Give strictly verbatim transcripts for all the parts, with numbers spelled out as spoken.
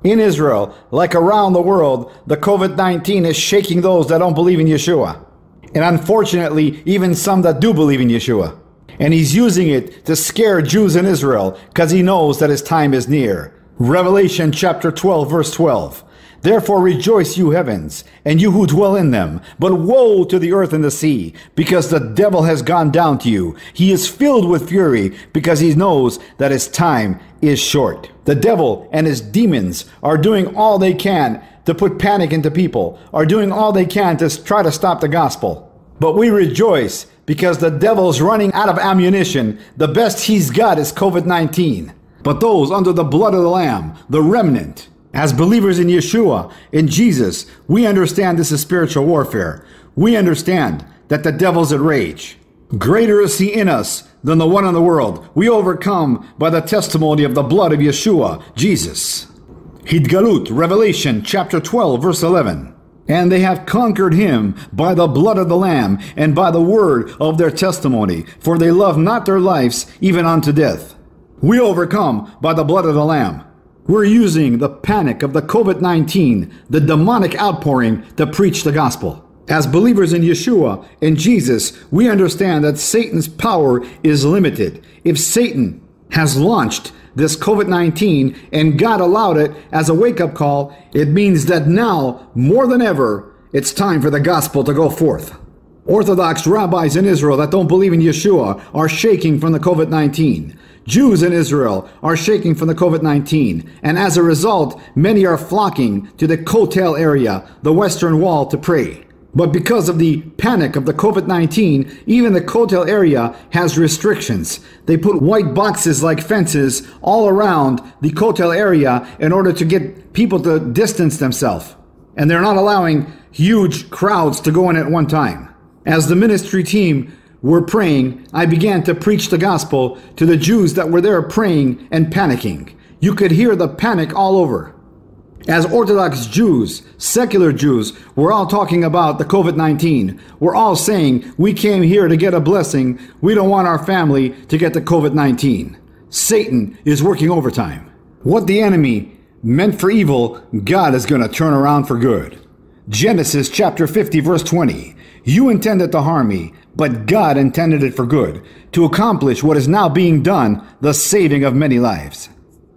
In Israel, like around the world, the COVID nineteen is shaking those that don't believe in Yeshua. And unfortunately, even some that do believe in Yeshua. And he's using it to scare Jews in Israel because he knows that his time is near. Revelation chapter twelve, verse twelve. Therefore rejoice, you heavens, and you who dwell in them. But woe to the earth and the sea, because the devil has gone down to you. He is filled with fury, because he knows that his time is short. The devil and his demons are doing all they can to put panic into people, are doing all they can to try to stop the gospel. But we rejoice, because the devil's running out of ammunition. The best he's got is COVID nineteen. But those under the blood of the Lamb, the remnant, as believers in Yeshua, in Jesus, we understand this is spiritual warfare. We understand that the devil's at rage. Greater is he in us than the one in the world. We overcome by the testimony of the blood of Yeshua, Jesus. Hidgalut, Revelation chapter twelve, verse eleven. And they have conquered him by the blood of the Lamb and by the word of their testimony, for they love not their lives even unto death. We overcome by the blood of the Lamb. We're using the panic of the COVID nineteen, the demonic outpouring, to preach the gospel. As believers in Yeshua, in Jesus, we understand that Satan's power is limited. If Satan has launched this COVID nineteen and God allowed it as a wake-up call, it means that now, more than ever, it's time for the gospel to go forth. Orthodox rabbis in Israel that don't believe in Yeshua are shaking from the COVID nineteen. Jews in Israel are shaking from the COVID nineteen, and as a result, many are flocking to the Kotel area, the Western Wall, to pray. But because of the panic of the COVID nineteen, even the Kotel area has restrictions. They put white boxes like fences all around the Kotel area in order to get people to distance themselves. And they're not allowing huge crowds to go in at one time. As the ministry team were praying, I began to preach the gospel to the Jews that were there praying and panicking. You could hear the panic all over. As Orthodox Jews, secular Jews, we're all talking about the COVID nineteen. We're all saying, we came here to get a blessing. We don't want our family to get the COVID nineteen. Satan is working overtime. What the enemy meant for evil, God is going to turn around for good. Genesis chapter fifty, verse twenty. You intended to harm me, but God intended it for good, to accomplish what is now being done, the saving of many lives.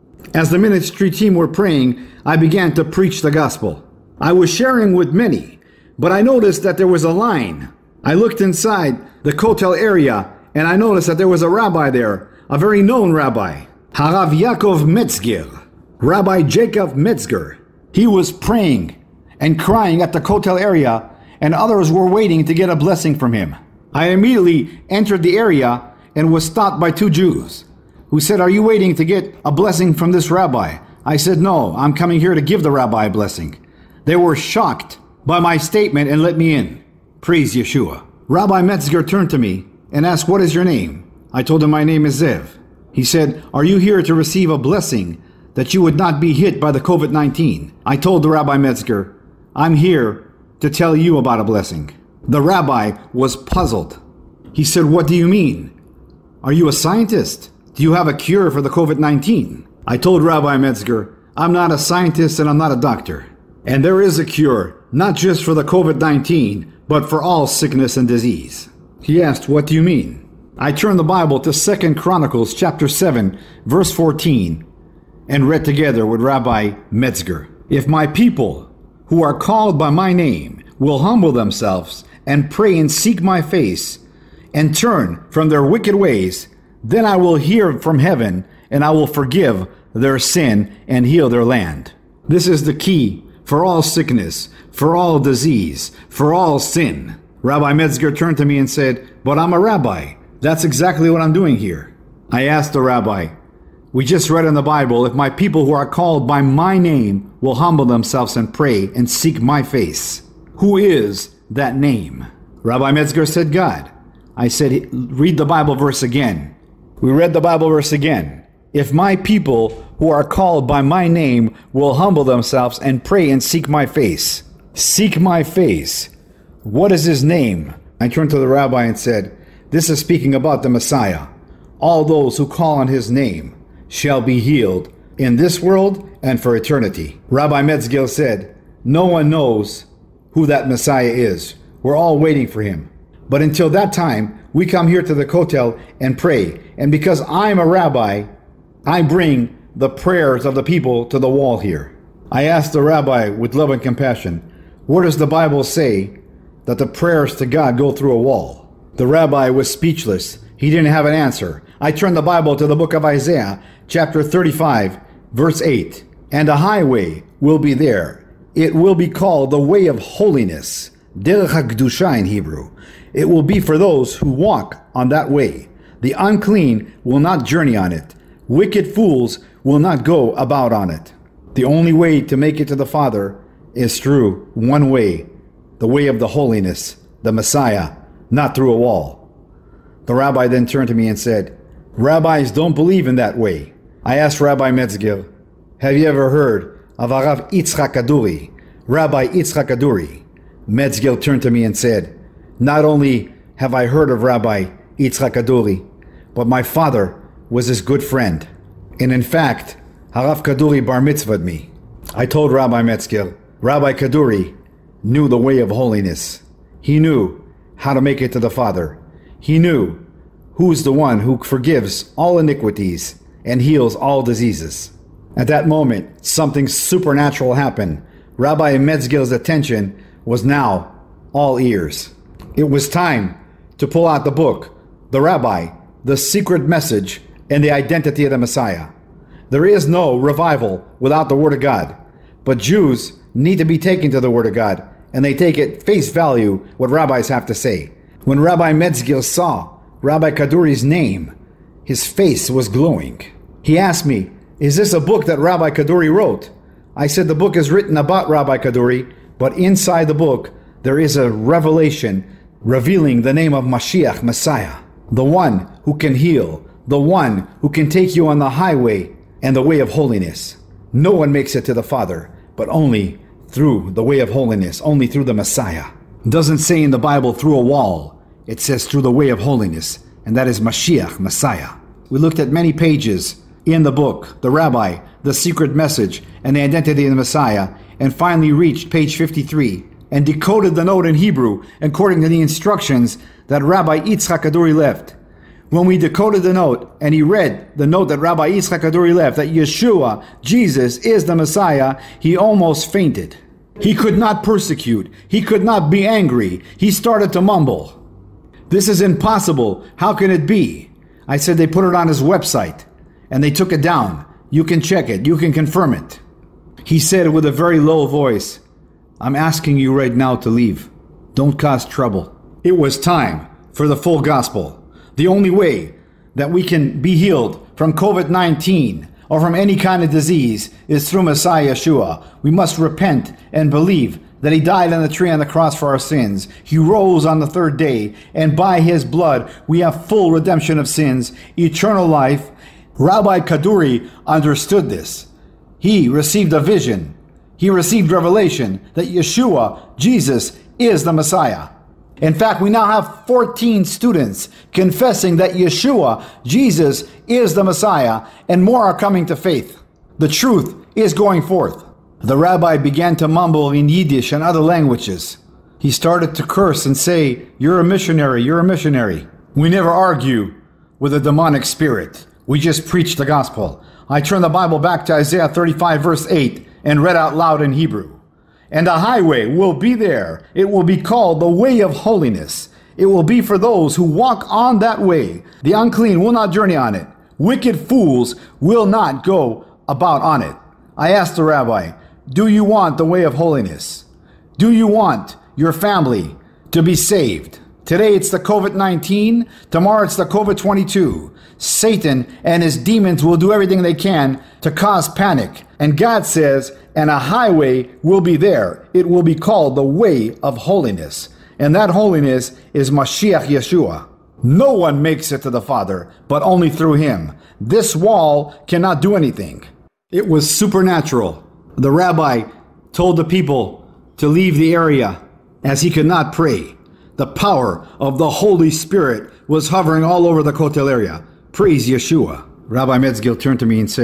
As the ministry team were praying, I began to preach the gospel. I was sharing with many, but I noticed that there was a line. I looked inside the Kotel area, and I noticed that there was a rabbi there, a very known rabbi, Harav Yaakov Metzger, Rabbi Jacob Metzger. He was praying and crying at the Kotel area, and others were waiting to get a blessing from him. I immediately entered the area and was stopped by two Jews who said, "Are you waiting to get a blessing from this rabbi?" I said, "No, I'm coming here to give the rabbi a blessing." They were shocked by my statement and let me in. Praise Yeshua. Rabbi Metzger turned to me and asked, "What is your name?" I told him my name is Zev. He said, "Are you here to receive a blessing that you would not be hit by the COVID nineteen?" I told the Rabbi Metzger, "I'm here to tell you about a blessing." The rabbi was puzzled. He said, "What do you mean? Are you a scientist? Do you have a cure for the COVID nineteen? I told Rabbi Metzger, "I'm not a scientist and I'm not a doctor. And there is a cure, not just for the COVID nineteen, but for all sickness and disease." He asked, "What do you mean?" I turned the Bible to Second Chronicles chapter seven, verse fourteen, and read together with Rabbi Metzger. "If my people, who are called by my name, will humble themselves and pray and seek my face and turn from their wicked ways, then I will hear from heaven and I will forgive their sin and heal their land." This is the key for all sickness, for all disease, for all sin. Rabbi Metzger turned to me and said, "But I'm a rabbi. That's exactly what I'm doing here." I asked the rabbi, "We just read in the Bible, if my people who are called by my name will humble themselves and pray and seek my face. Who is that name?" Rabbi Metzger said, "God." I said, "Read the Bible verse again." We read the Bible verse again. "If my people who are called by my name will humble themselves and pray and seek my face." Seek my face. What is his name? I turned to the rabbi and said, "This is speaking about the Messiah. All those who call on his name shall be healed in this world and for eternity. Rabbi Metzger said, no one knows who that Messiah is. We're all waiting for him. But until that time, we come here to the Kotel and pray. And because I'm a rabbi, I bring the prayers of the people to the wall here. I asked the rabbi with love and compassion, where does the Bible say that the prayers to God go through a wall? The rabbi was speechless. He didn't have an answer. I turned the Bible to the book of Isaiah, chapter thirty-five, verse eight. And a highway will be there. It will be called the way of holiness, Derech HaKdusha in Hebrew. It will be for those who walk on that way. The unclean will not journey on it. Wicked fools will not go about on it. The only way to make it to the Father is through one way, the way of the holiness, the Messiah, not through a wall. The rabbi then turned to me and said, rabbis don't believe in that way. I asked Rabbi Metzger, have you ever heard of Arav Yitzchak Kaduri, Rabbi Yitzchak Kaduri? Metzger turned to me and said, not only have I heard of Rabbi Yitzchak Kaduri, but my father was his good friend. And in fact, Harav Kaduri bar mitzvahed me. I told Rabbi Metzger, Rabbi Kaduri knew the way of holiness. He knew how to make it to the Father. He knew who's the one who forgives all iniquities and heals all diseases. At that moment, something supernatural happened. Rabbi Metzger's attention was now all ears. It was time to pull out the book, the Rabbi, the secret message, and the identity of the Messiah. There is no revival without the Word of God, but Jews need to be taken to the Word of God, and they take at face value what rabbis have to say. When Rabbi Metzger saw Rabbi Kaduri's name, his face was glowing. He asked me, is this a book that Rabbi Kaduri wrote? I said the book is written about Rabbi Kaduri, but inside the book there is a revelation revealing the name of Mashiach, Messiah, the one who can heal, the one who can take you on the highway and the way of holiness. No one makes it to the Father, but only through the way of holiness, only through the Messiah. It doesn't say in the Bible through a wall. It says through the way of holiness, and that is Mashiach, Messiah. We looked at many pages in the book, the Rabbi, the secret message, and the identity of the Messiah, and finally reached page fifty-three and decoded the note in Hebrew according to the instructions that Rabbi Yitzchak Kaduri left. When we decoded the note and he read the note that Rabbi Yitzchak Kaduri left, that Yeshua, Jesus, is the Messiah, he almost fainted. He could not persecute. He could not be angry. He started to mumble. This is impossible. How can it be? I said they put it on his website and they took it down. You can check it. You can confirm it. He said with a very low voice, I'm asking you right now to leave. Don't cause trouble. It was time for the full gospel. The only way that we can be healed from COVID nineteen or from any kind of disease is through Messiah Yeshua. We must repent and believe that he died on the tree on the cross for our sins. He rose on the third day, and by his blood we have full redemption of sins, eternal life. Rabbi Kaduri understood this. He received a vision. He received revelation that Yeshua, Jesus, is the Messiah. In fact, we now have fourteen students confessing that Yeshua, Jesus, is the Messiah, and more are coming to faith. The truth is going forth. The rabbi began to mumble in Yiddish and other languages. He started to curse and say, you're a missionary, you're a missionary. We never argue with a demonic spirit. We just preach the gospel. I turned the Bible back to Isaiah thirty-five, verse eight, and read out loud in Hebrew. And a highway will be there. It will be called the way of holiness. It will be for those who walk on that way. The unclean will not journey on it. Wicked fools will not go about on it. I asked the rabbi, do you want the way of holiness? Do you want your family to be saved? Today it's the COVID nineteen. Tomorrow it's the COVID twenty-two. Satan and his demons will do everything they can to cause panic. And God says, and a highway will be there. It will be called the way of holiness. And that holiness is Mashiach Yeshua. No one makes it to the Father, but only through him. This wall cannot do anything. It was supernatural. The rabbi told the people to leave the area as he could not pray. The power of the Holy Spirit was hovering all over the Kotel area. Praise Yeshua. Rabbi Metzger turned to me and said,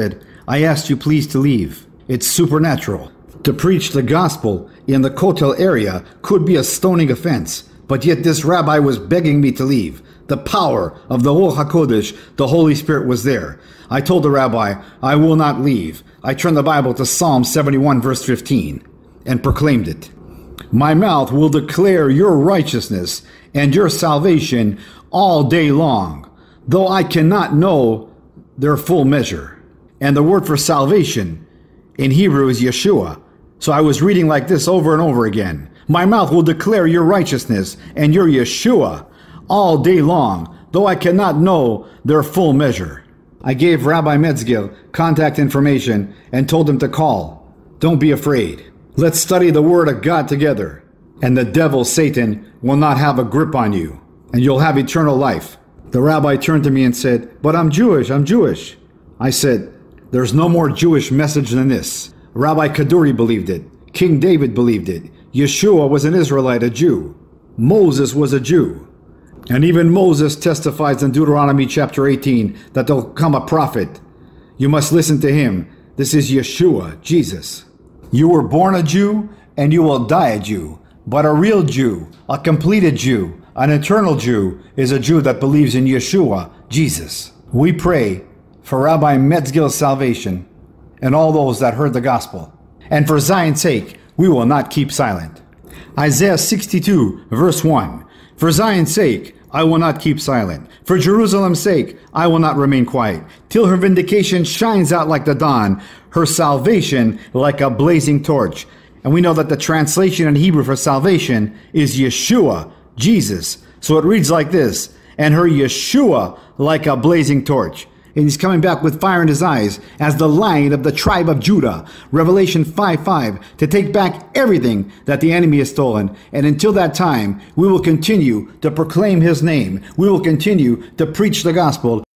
I asked you please to leave. It's supernatural. To preach the gospel in the Kotel area could be a stoning offense, but yet this rabbi was begging me to leave. The power of the Ruach HaKodesh, the Holy Spirit, was there. I told the rabbi, I will not leave. I turned the Bible to Psalm seventy-one verse fifteen and proclaimed it. My mouth will declare your righteousness and your salvation all day long, though I cannot know their full measure. And the word for salvation in Hebrew is Yeshua. So I was reading like this over and over again. My mouth will declare your righteousness and your Yeshua all day long, though I cannot know their full measure. I gave Rabbi Metzger contact information and told him to call. Don't be afraid. Let's study the Word of God together, and the devil, Satan, will not have a grip on you, and you'll have eternal life. The rabbi turned to me and said, but I'm Jewish, I'm Jewish. I said, there's no more Jewish message than this. Rabbi Kaduri believed it. King David believed it. Yeshua was an Israelite, a Jew. Moses was a Jew. And even Moses testifies in Deuteronomy chapter eighteen that there'll come a prophet. You must listen to him. This is Yeshua, Jesus. You were born a Jew and you will die a Jew. But a real Jew, a completed Jew, an eternal Jew is a Jew that believes in Yeshua, Jesus. We pray for Rabbi Metzgil's salvation and all those that heard the gospel. And for Zion's sake, we will not keep silent. Isaiah sixty-two, verse one. For Zion's sake, I will not keep silent. For Jerusalem's sake, I will not remain quiet, till her vindication shines out like the dawn, her salvation like a blazing torch. And we know that the translation in Hebrew for salvation is Yeshua, Jesus. So it reads like this, and her Yeshua like a blazing torch. And he's coming back with fire in his eyes as the Lion of the tribe of Judah, Revelation five five, to take back everything that the enemy has stolen. And until that time, we will continue to proclaim his name. We will continue to preach the gospel.